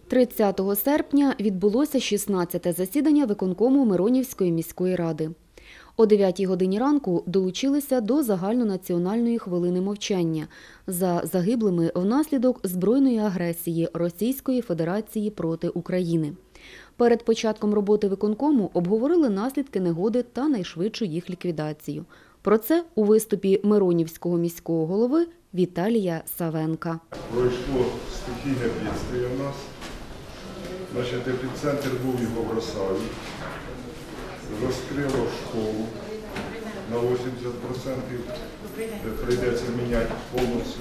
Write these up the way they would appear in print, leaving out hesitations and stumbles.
30 серпня відбулося 16-те засідання виконкому Миронівської міської ради. О 9 годині ранку долучилися до загальнонаціональної хвилини мовчання за загиблими внаслідок збройної агресії Російської Федерації проти України. Перед початком роботи виконкому обговорили наслідки негоди та найшвидшу їх ліквідацію. Про це у виступі Миронівського міського голови Віталія Савенка. Пройшло стихійне бідствие у нас. Епіцентр був в Юго-Бросаві. Розкрило школу на 80%. Прийдеться міняти повністю.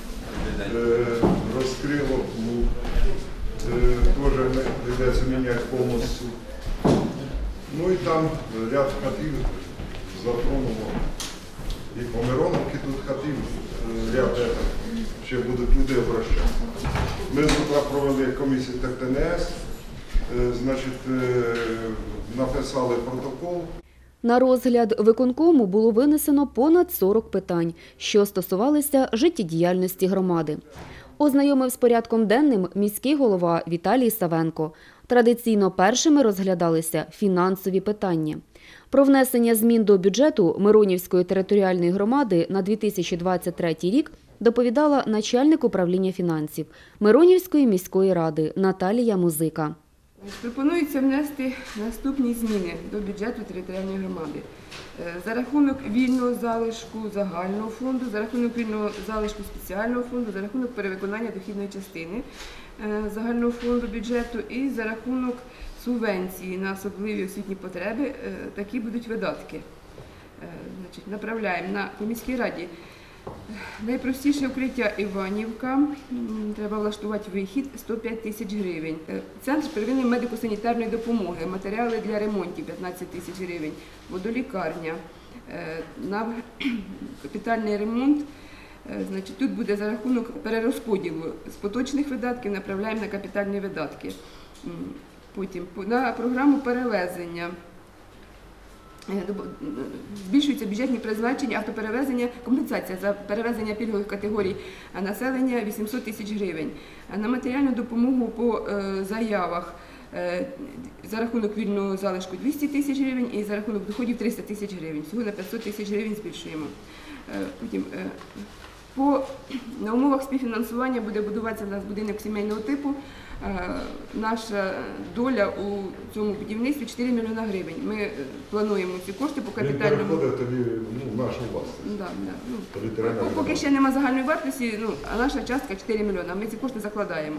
Розкрило клуб. Теж прийдеться міняти повністю. Ну і там ряд хатів затронуло. І по Мироновці тут хатів ряд ще будуть люди обращатися. Ми тут провели комісію ТНС, написали протокол. На розгляд виконкому було винесено понад 40 питань, що стосувалися життєдіяльності громади. Ознайомив з порядком денним міський голова Віталій Савенко. Традиційно першими розглядалися фінансові питання. Про внесення змін до бюджету Миронівської територіальної громади на 2023 рік доповідала начальник управління фінансів Миронівської міської ради Наталія Музика. Пропонується внести наступні зміни до бюджету територіальної громади. За рахунок вільного залишку загального фонду, за рахунок вільного залишку спеціального фонду, за рахунок перевиконання дохідної частини загального фонду бюджету і за рахунок субвенції на особливі освітні потреби такі будуть видатки. Направляємо по міській раді. Найпростіше укриття Іванівка, треба влаштувати вихід 105 тисяч гривень. Центр первинної медико-санітарної допомоги, матеріали для ремонтів 15 тисяч гривень, водолікарня. На капітальний ремонт, тут буде за рахунок перерозподілу з поточних видатків, направляємо на капітальні видатки. Потім на програму перевезення. Збільшуються бюджетні призначення, автоперевезення, компенсація за перевезення пільгових категорій населення 800 тисяч гривень. На матеріальну допомогу по заявах за рахунок вільного залишку 200 тисяч гривень і за рахунок доходів 300 тисяч гривень. Всього на 500 тисяч гривень збільшуємо. Потім, на умовах співфінансування буде будуватися у нас будинок сімейного типу. Наша доля у цьому будівництві 4 мільйона гривень. Ми плануємо ці кошти по капітальному. Він переходить тоді нашу власність. Поки ще немає загальної вартості, а наша частка 4 мільйона. Ми ці кошти закладаємо.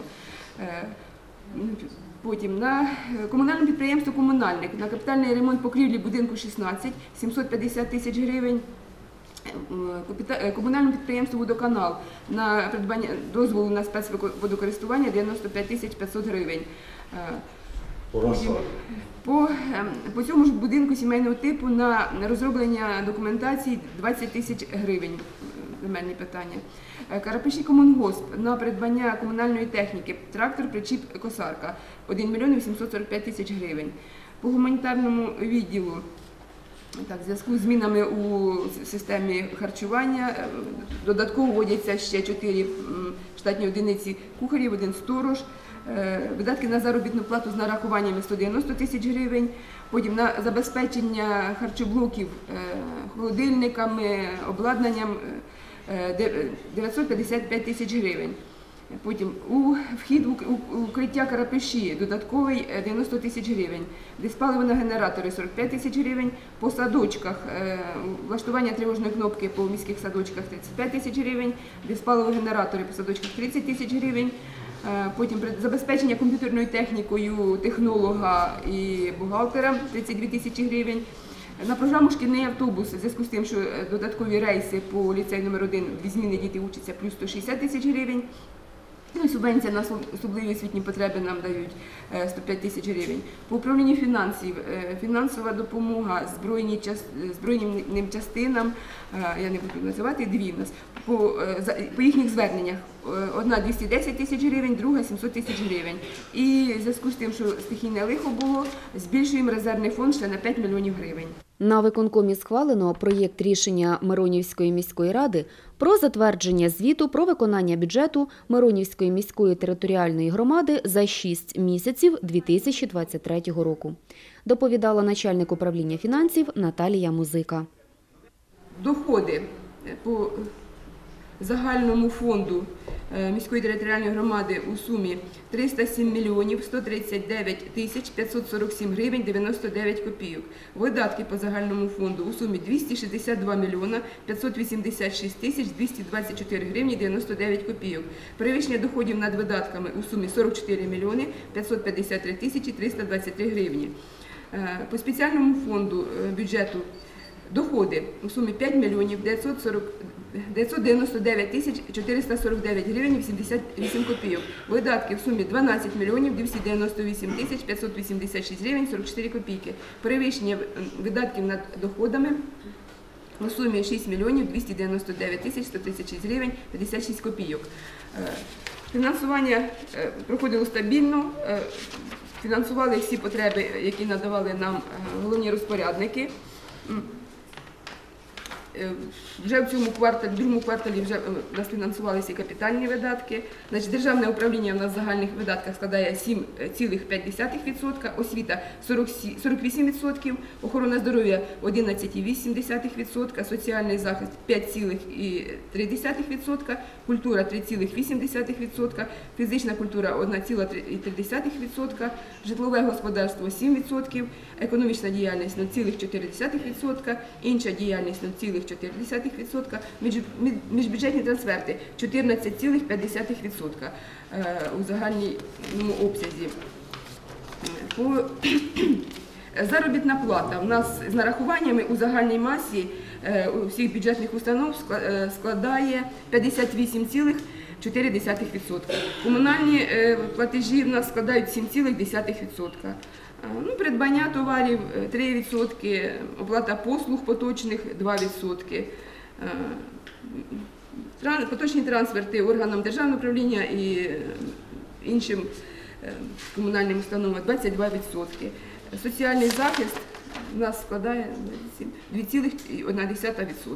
Потім на комунальне підприємство «Комунальник» на капітальний ремонт покрівлі будинку 16 – 750 тисяч гривень. Комунальному підприємству «Водоканал» на придбання дозволу на спецводокористування 95 тисяч 500 гривень. По цьому ж будинку сімейного типу на розроблення документації 20 тисяч гривень. Земельні питання. Карапиші комунгосп на придбання комунальної техніки, трактор, причіп, косарка 1 мільйон 845 тисяч гривень. По гуманітарному відділу, в зв'язку з змінами у системі харчування, додатково вводяться ще 4 штатні одиниці кухарів, 1 сторож, видатки на заробітну плату з нарахуваннями 190 тисяч гривень, потім на забезпечення харчоблоків холодильниками, обладнанням 955 тисяч гривень. Потім вхід у укриття Карапиші додатковий 90 тисяч гривень, диспаливо на генератори 45 тисяч гривень, по садочках влаштування тривожної кнопки по міських садочках 35 тисяч гривень, диспаливо генератори по садочках 30 тисяч гривень, потім забезпечення комп'ютерною технікою технолога і бухгалтера 32 тисячі гривень. На програму «Шкільний автобус» в зв'язку з тим, що додаткові рейси по ліцею номер 1, 2 зміни діти учаться, плюс 160 тисяч гривень. Ну і субвенція на особливі освітні потреби нам дають 105 тисяч гривень. По управлінню фінансів, фінансова допомога збройним частинам, я не буду називати, 2 в нас, по їхніх зверненнях. Одна 210 тисяч гривень, друга 700 тисяч гривень. І в зв'язку з тим, що стихійне лихо було, збільшуємо резервний фонд ще на 5 мільйонів гривень. На виконкомі схвалено проєкт рішення Миронівської міської ради про затвердження звіту про виконання бюджету Миронівської міської територіальної громади за 6 місяців 2023 року. Доповідала начальник управління фінансів Наталія Музика. Доходи по загальному фонду міської територіальної громади у сумі 307 мільйонів 139 тисяч 547 гривень 99 копійок. Видатки по загальному фонду у сумі 262 мільйона 586 тисяч 224 гривні 99 копійок. Перевищення доходів над видатками у сумі 44 мільйони 553 тисячі 323 гривні. По спеціальному фонду бюджету доходи у сумі 5 мільйонів 999 тисяч 449 гривень 88 копійок. Видатки в сумі 12 мільйонів 298 тисяч 586 гривень 44 копійки. Перевищення видатків над доходами у сумі 6 мільйонів 299 тисяч 136 гривень 56 копійок. Фінансування проходило стабільно. Фінансували всі потреби, які надавали нам головні розпорядники. Вже в цьому кварталі, в другому кварталі вже у нас фінансувалися капітальні видатки. Значить, державне управління у нас в загальних видатках складає 7,5%, освіта 48%, охорона здоров'я 11,8%, соціальний захист 5,3%, культура 3,8%, фізична культура 1,3%, житлове господарство 7%, економічна діяльність 0,4%, інша діяльність 0,4%, міжбюджетні трансферти 14,5% у загальному обсязі. Заробітна плата у нас з нарахуваннями у загальній масі у всіх бюджетних установ складає 58,4%. Комунальні платежі в нас складають 7,1%. Придбання товарів 3%, оплата послуг поточних 2%. Поточні трансферти органам державного управління і іншим комунальним установам 22%. Соціальний захист у нас складає 2,1%.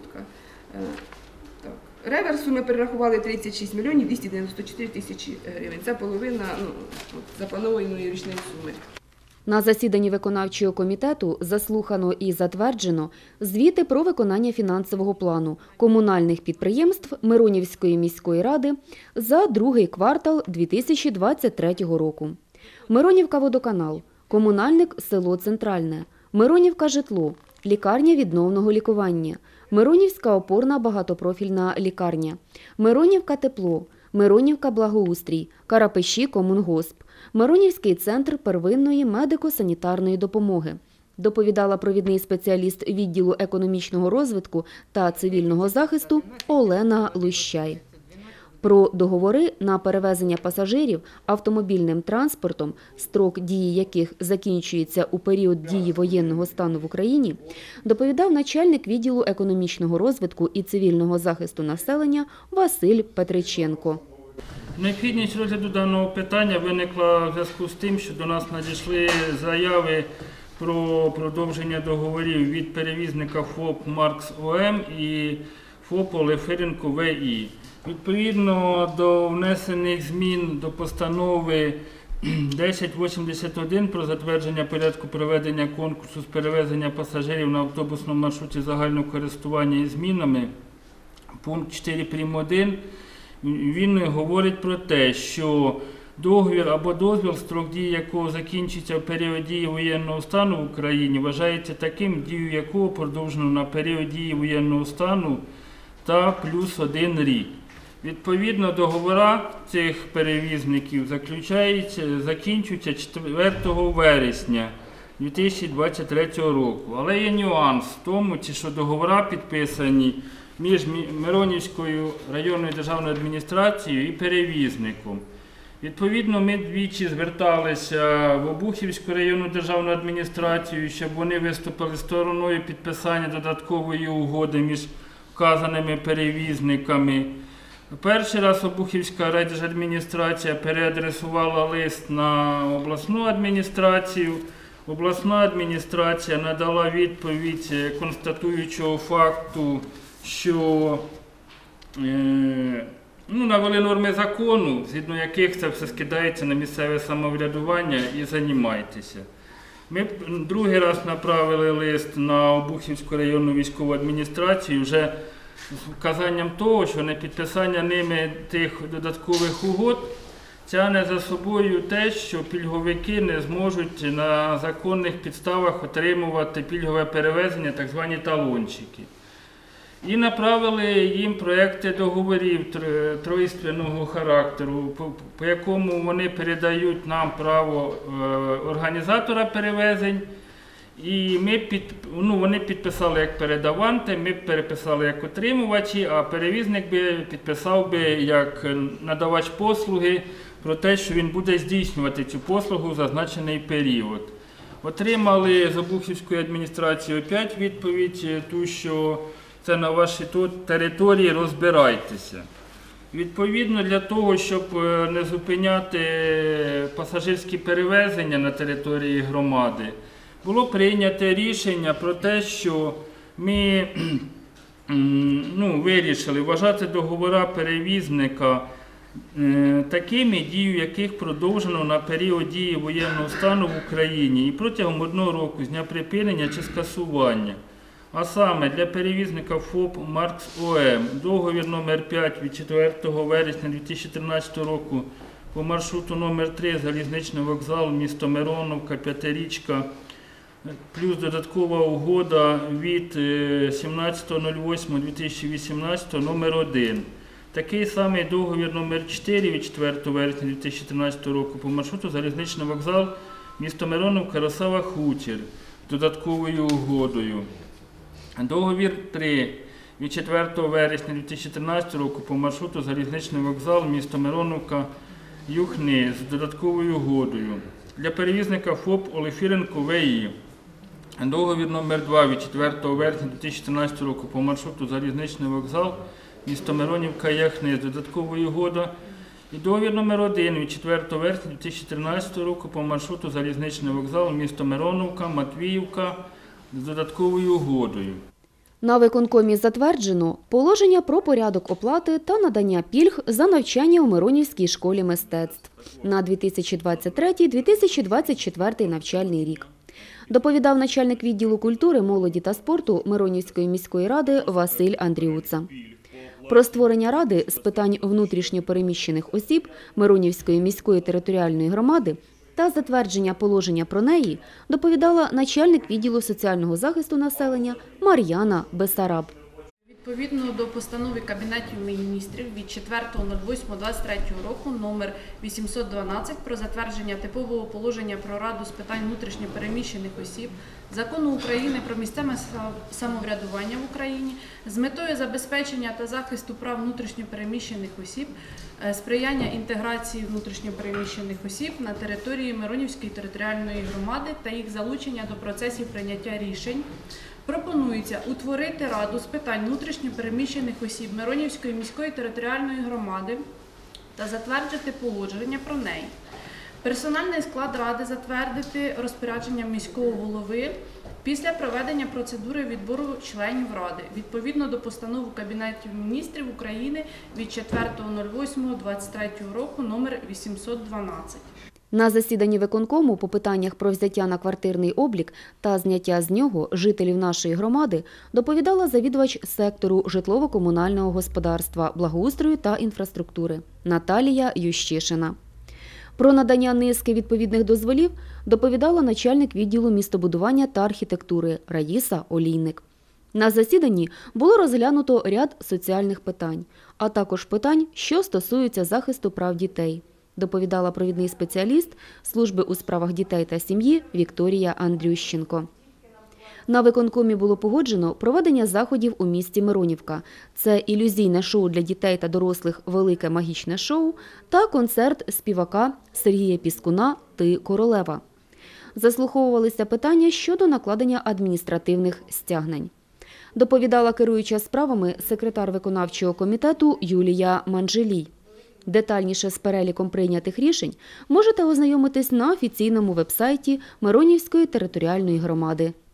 Реверсу ми перерахували 36 мільйонів 294 тисячі гривень. Це половина запланованої річної суми. На засіданні виконавчого комітету заслухано і затверджено звіти про виконання фінансового плану комунальних підприємств Миронівської міської ради за другий квартал 2023 року. Миронівка водоканал, комунальник село Центральне, Миронівка житло, лікарня відновного лікування, Миронівська опорна багатопрофільна лікарня, Миронівка тепло, Миронівка благоустрій, Карапеші комунгосп, Миронівський центр первинної медико-санітарної допомоги. Доповідала провідний спеціаліст відділу економічного розвитку та цивільного захисту Олена Лущай. Про договори на перевезення пасажирів автомобільним транспортом, строк дії яких закінчується у період дії воєнного стану в Україні, доповідав начальник відділу економічного розвитку і цивільного захисту населення Василь Петриченко. Необхідність розгляду даного питання виникла в зв'язку з тим, що до нас надійшли заяви про продовження договорів від перевізника ФОП «Маркс ОМ» і ФОП «Олефиренко ВІ». Відповідно до внесених змін до постанови 1081 про затвердження порядку проведення конкурсу з перевезення пасажирів на автобусному маршруті загального користування із змінами, пункт 4 прим. 1, він говорить про те, що договір або дозвіл, строк дії якого закінчиться в період дії воєнного стану в Україні, вважається таким, дію якого продовжено на період дії воєнного стану та плюс 1 рік. Відповідно, договори цих перевізників закінчуються 4 вересня 2023 року. Але є нюанс в тому, що договори підписані між Миронівською районною державною адміністрацією і перевізником. Відповідно, ми двічі зверталися в Обухівську районну державну адміністрацію, щоб вони виступили стороною підписання додаткової угоди між вказаними перевізниками. Перший раз Обухівська райдержадміністрація переадресувала лист на обласну адміністрацію, Обласна адміністрація надала відповідь констатуючого факту, що навели норми закону, згідно яких це все скидається на місцеве самоврядування і займайтеся. Ми другий раз направили лист на Обухівську районну військову адміністрацію вже з вказанням того, що непідписання ними тих додаткових угод тягне за собою те, що пільговики не зможуть на законних підставах отримувати пільгове перевезення, так звані талончики. І направили їм проекти договорів троїстинного характеру, по якому вони передають нам право організатора перевезень. І вони підписали як передаванти, ми переписали як отримувачі, а перевізник підписав як надавач послуги про те, що він буде здійснювати цю послугу в зазначений період. Отримали з Обухівської адміністрації опять відповідь, що це на вашій території, розбирайтеся. Відповідно, для того, щоб не зупиняти пасажирські перевезення на території громади, було прийнято рішення про те, що ми вирішили вважати договори перевізника такими, дію яких продовжено на період дії воєнного стану в Україні і протягом 1 року з дня припинення чи скасування. А саме для перевізника ФОП «Маркс ОМ» договір номер 5 від 4 вересня 2013 року по маршруту номер 3 залізничний вокзал, місто Мироновка, 5-річка, плюс додаткова угода від 17.08.2018 номер 1. Такий самий договір номер 4 від 4 вересня 2013 року по маршруту залізничний вокзал, місто Мироновка, Росава, Хутір з додатковою угодою. Договір 3 від 4 вересня 2013 року по маршруту залізничний вокзал, місто Мироновка, Юхни з додатковою угодою. Для перевізника ФОП Олефіренко ВІ. Договір номер 2 від 4 вересня 2014 року по маршруту залізничний вокзал, місто Миронівка, Яхни з додатковою угодою. І договір номер 1 від 4 вересня 2013 року по маршруту залізничний вокзал, місто Мироновка, Матвіївка з додатковою угодою. На виконкомі затверджено положення про порядок оплати та надання пільг за навчання у Миронівській школі мистецтв на 2023-2024 навчальний рік. Доповідав начальник відділу культури, молоді та спорту Миронівської міської ради Василь Андріуца. Про створення ради з питань внутрішньо переміщених осіб Миронівської міської територіальної громади та затвердження положення про неї доповідала начальник відділу соціального захисту населення Мар'яна Бесараб. Відповідно до постанови Кабінету міністрів від 4.08.23 року номер 812 про затвердження типового положення про Раду з питань внутрішньо переміщених осіб, Закону України про місцеве самоврядування в Україні з метою забезпечення та захисту прав внутрішньо переміщених осіб, сприяння інтеграції внутрішньо переміщених осіб на території Миронівської територіальної громади та їх залучення до процесів прийняття рішень, пропонується утворити Раду з питань внутрішньо переміщених осіб Миронівської міської територіальної громади та затвердити положення про неї. Персональний склад Ради затвердити розпорядженням міського голови після проведення процедури відбору членів Ради, відповідно до постанови Кабінету міністрів України від 4.08.23 року номер 812. На засіданні виконкому по питаннях про взяття на квартирний облік та зняття з нього жителів нашої громади доповідала завідувач сектору житлово-комунального господарства, благоустрою та інфраструктури Наталія Ющишина. Про надання низки відповідних дозволів доповідала начальник відділу містобудування та архітектури Раїса Олійник. На засіданні було розглянуто ряд соціальних питань, а також питань, що стосуються захисту прав дітей, доповідала провідний спеціаліст Служби у справах дітей та сім'ї Вікторія Андрющенко. На виконкомі було погоджено проведення заходів у місті Миронівка. Це ілюзійне шоу для дітей та дорослих «Велике магічне шоу» та концерт співака Сергія Піскуна «Ти королева». Заслуховувалися питання щодо накладення адміністративних стягнень. Доповідала керуюча справами секретар виконавчого комітету Юлія Манджелій. Детальніше з переліком прийнятих рішень можете ознайомитись на офіційному вебсайті Миронівської територіальної громади.